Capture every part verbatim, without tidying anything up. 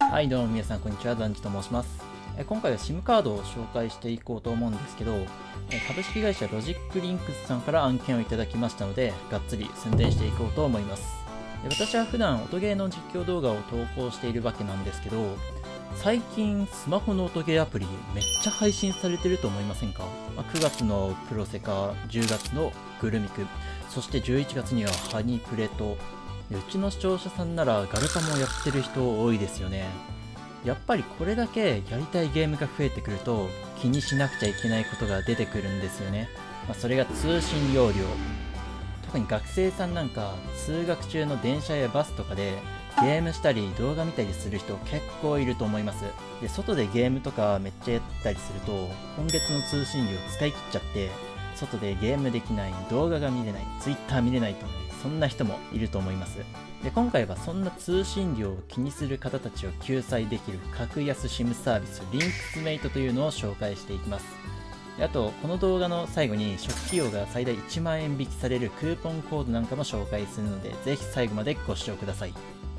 はい、どうも皆さん、こんにちは。ダンジと申します。え今回は SIM カードを紹介していこうと思うんですけど、え株式会社ロジックリンクスさんから案件をいただきましたので、がっつり宣伝していこうと思います。で私は普段音ゲーの実況動画を投稿しているわけなんですけど、最近スマホの音ゲーアプリめっちゃ配信されてると思いませんか？まあ、くがつのプロセカ、じゅうがつのグルミク、そしてじゅういちがつにはハニプレと、うちの視聴者さんならガルパもやってる人多いですよね。やっぱりこれだけやりたいゲームが増えてくると気にしなくちゃいけないことが出てくるんですよね。まあ、それが通信容量。特に学生さんなんか通学中の電車やバスとかでゲームしたり動画見たりする人結構いると思います。で、外でゲームとかめっちゃやったりすると今月の通信量使い切っちゃって外でゲームできない、動画が見れない、Twitter 見れないと、そんな人もいると思います。で、今回はそんな通信量を気にする方たちを救済できる格安 SIM サービスリンクスメイトというのを紹介していきます。で、あとこの動画の最後に初期費用が最大いちまんえん引きされるクーポンコードなんかも紹介するので、ぜひ最後までご視聴ください。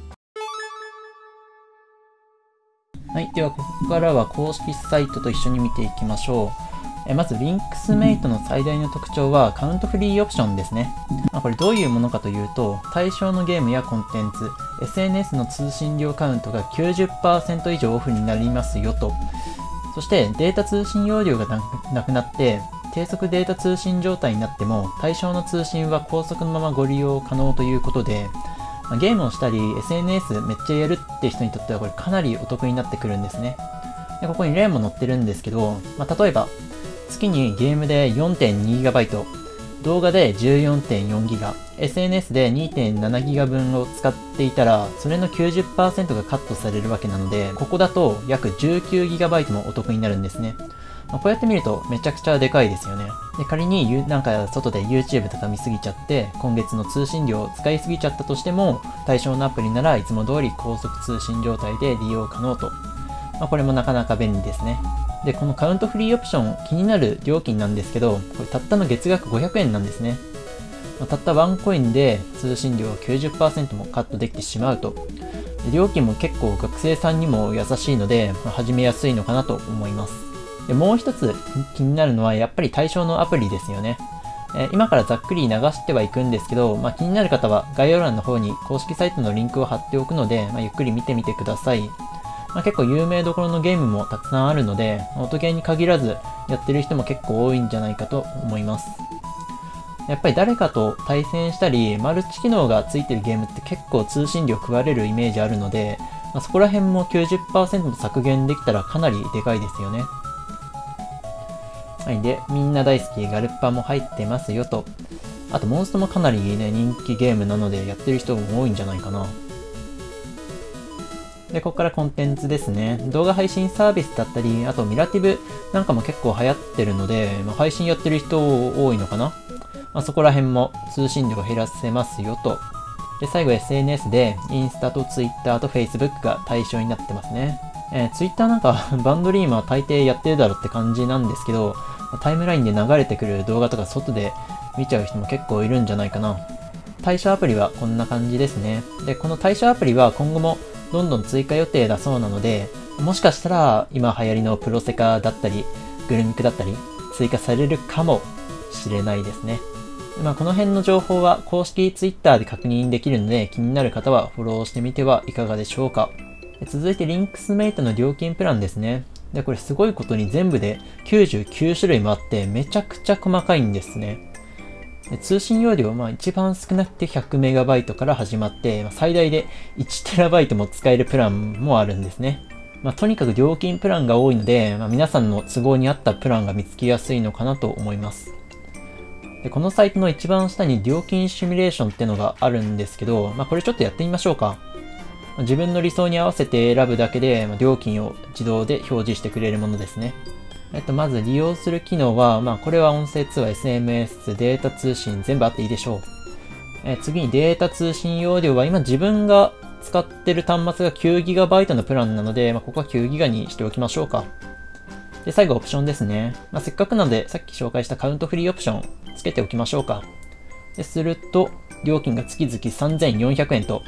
はい、ではここからは公式サイトと一緒に見ていきましょう。えまずリンクスメイトの最大の特徴はカウントフリーオプションですね。まあ、これどういうものかというと、対象のゲームやコンテンツ、エスエヌエス の通信量カウントが きゅうじゅっパーセント 以上オフになりますよと。そしてデータ通信容量がなくなって低速データ通信状態になっても対象の通信は高速のままご利用可能ということで、まあ、ゲームをしたり エスエヌエス めっちゃやるって人にとってはこれかなりお得になってくるんですね。で、ここに例も載ってるんですけど、まあ、例えば月にゲームで よんてんにギガバイト、動画で じゅうよんてんよんギガ、エスエヌエス で にてんななギガ分を使っていたら、それの きゅうじゅっパーセント がカットされるわけなので、ここだと約 じゅうきゅうギガバイトもお得になるんですね。まあ、こうやって見るとめちゃくちゃでかいですよね。で、仮になんか外で YouTube とか見すぎちゃって、今月の通信量を使いすぎちゃったとしても、対象のアプリならいつも通り高速通信状態で利用可能と。まあ、これもなかなか便利ですね。で、このカウントフリーオプション、気になる料金なんですけど、これたったの月額ごひゃくえんなんですね。まあ、たったワンコインで通信量を きゅうじゅっパーセント もカットできてしまうと。で、料金も結構学生さんにも優しいので、まあ、始めやすいのかなと思います。で、もう一つ気になるのはやっぱり対象のアプリですよね。えー、今からざっくり流してはいくんですけど、まあ、気になる方は概要欄の方に公式サイトのリンクを貼っておくので、まあ、ゆっくり見てみてください。まあ、結構有名どころのゲームもたくさんあるので、音ゲーに限らずやってる人も結構多いんじゃないかと思います。やっぱり誰かと対戦したり、マルチ機能がついてるゲームって結構通信量食われるイメージあるので、まあ、そこら辺も きゅうじゅっパーセント も削減できたらかなりでかいですよね。はい。で、みんな大好きガルパも入ってますよと。あとモンストもかなりね、人気ゲームなのでやってる人も多いんじゃないかな。で、ここからコンテンツですね。動画配信サービスだったり、あとミラティブなんかも結構流行ってるので、まあ、配信やってる人多いのかな。まあ、そこら辺も通信量が減らせますよと。で、最後 エスエヌエス でインスタと Twitter と Facebook が対象になってますね。えー、Twitter なんかバンドリームは大抵やってるだろうって感じなんですけど、タイムラインで流れてくる動画とか外で見ちゃう人も結構いるんじゃないかな。対象アプリはこんな感じですね。で、この対象アプリは今後もどんどん追加予定だそうなので、もしかしたら今流行りのプロセカだったり、グルミクだったり、追加されるかもしれないですね。まあ、この辺の情報は公式 Twitter で確認できるので、気になる方はフォローしてみてはいかがでしょうか。続いてリンクスメイトの料金プランですね。で、これすごいことに全部できゅうじゅうきゅうしゅるいもあってめちゃくちゃ細かいんですね。で、通信容量、まあ一番少なくて ひゃくメガバイト から始まって、まあ、最大で いちテラバイト も使えるプランもあるんですね。まあ、とにかく料金プランが多いので、まあ、皆さんの都合に合ったプランが見つけやすいのかなと思います。で、このサイトの一番下に料金シミュレーションってのがあるんですけど、まあ、これちょっとやってみましょうか。自分の理想に合わせて選ぶだけで、まあ、料金を自動で表示してくれるものですね。えっと、まず利用する機能は、まあ、これは音声通話、エスエヌエス、データ通信、全部あっていいでしょう。え次にデータ通信容量は、今自分が使ってる端末が きゅうギガバイト のプランなので、まあ、ここは きゅうギガ にしておきましょうか。で、最後オプションですね。まあ、せっかくなので、さっき紹介したカウントフリーオプション、つけておきましょうか。で、すると、料金が月々さんぜんよんひゃくえんと、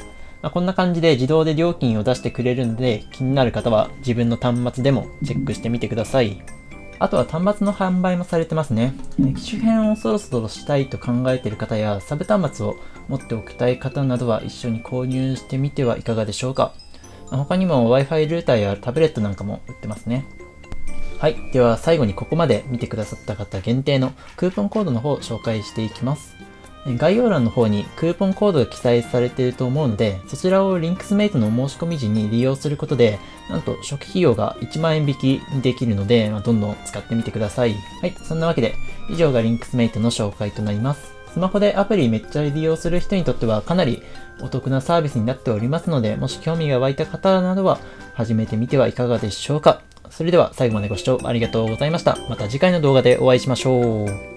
まあ、こんな感じで自動で料金を出してくれるので、気になる方は自分の端末でもチェックしてみてください。あとは端末の販売もされてますね。機種変をそろそろしたいと考えている方や、サブ端末を持っておきたい方などは一緒に購入してみてはいかがでしょうか。他にも Wi-Fi ルーターやタブレットなんかも売ってますね。はい。では最後にここまで見てくださった方限定のクーポンコードの方を紹介していきます。概要欄の方にクーポンコードが記載されていると思うので、そちらをリンクスメイトの申し込み時に利用することで、なんと初期費用がいちまんえん引きできるので、まあ、どんどん使ってみてください。はい。そんなわけで、以上がリンクスメイトの紹介となります。スマホでアプリめっちゃ利用する人にとってはかなりお得なサービスになっておりますので、もし興味が湧いた方などは始めてみてはいかがでしょうか。それでは最後までご視聴ありがとうございました。また次回の動画でお会いしましょう。